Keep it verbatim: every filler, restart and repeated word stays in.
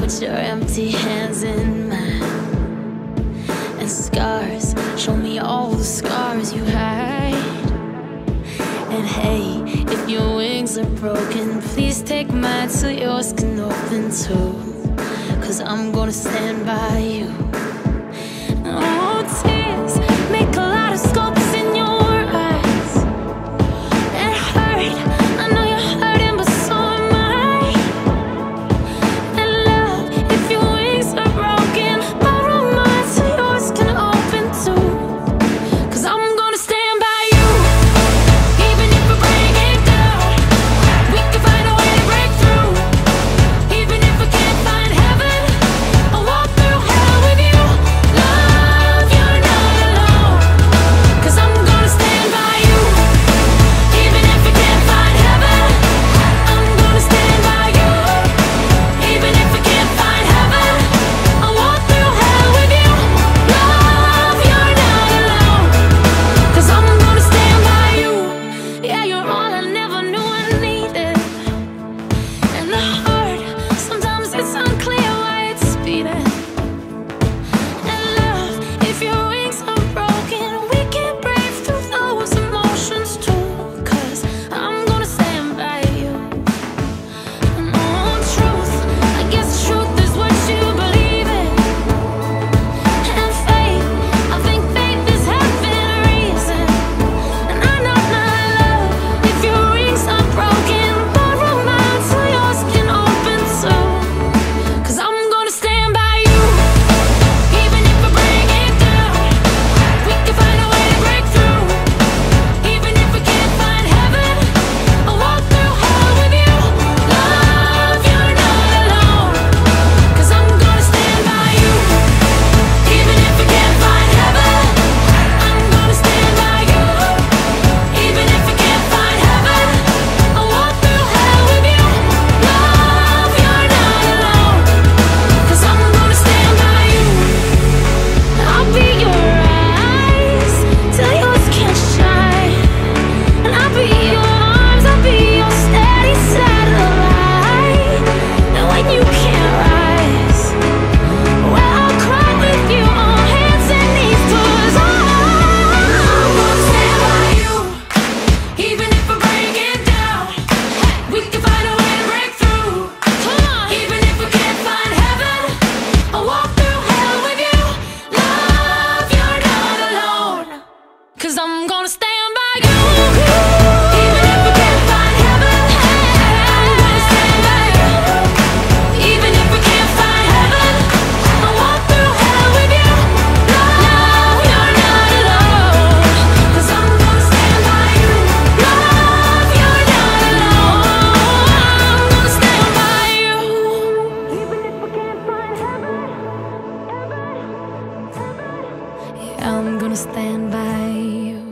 Put your empty hands in mine, and scars, show me all the scars you hide. And hey, if your wings are broken, please take mine so yours can open too. Cause I'm gonna stand by you. Oh, tears make a lot of sculpts in your eyes. It hurt, I know you're hurting, but so am I. And love, if your wings are broken, borrow mine so yours can open too. Cause I'm gonna stand by you. Even if we break it down, we can find a way to break through. Even if we can't find heaven, I'll walk through hell with you. Love, you're not alone. Cause I'm gonna stand by you. Even if we can't find heaven, I'm gonna stand by you. Even if we can't find heaven, I'll walk through hell with you. Love, you're not alone. Cause I'm gonna stand by you. Yeah, you're all I never knew I needed. And the heart, sometimes it's unclear why it's beating. And love, if your wings are broken, we can break through those emotions too. Cause I'm gonna stand by you. And oh, truth, I guess truth is what you believe in. And faith, I think faith is having a reason. And I know my love, if your wings are broken, borrow mine so yours can open too. Cause I'm gonna stand by you. Even if we break it down, we can find a way to break through. Even if we can't find heaven, I'll walk through hell with you. Love, you're not alone. Cause I'm gonna stand by you. Even if we can't find heaven, I'm gonna stand by you. Even if we can't find heaven, I'll walk through hell with you. Love, you're not alone. Cause I'm gonna stand by you. I'll be your eyes till yours can't shine. And I'll be your arms, I'll be your steady satellite. And when you can't rise, well, I'll cry with you on hands and knees. Cause I'm gonna stand by you. Even if we break it down, we can find a way to break through. Even if we can't find heaven, I'll walk through hell with you. Love, you're not alone. Cause I'm gonna stand by you. Even if we can't find heaven, I'm gonna stand by you. Even if we can't find heaven, I'll walk through hell with you. Love, you're not alone. Cause I'm gonna stand by you. Love, you're not alone. I'm gonna stand by you. Even if we can't find heaven, yeah, I'm gonna stand by you.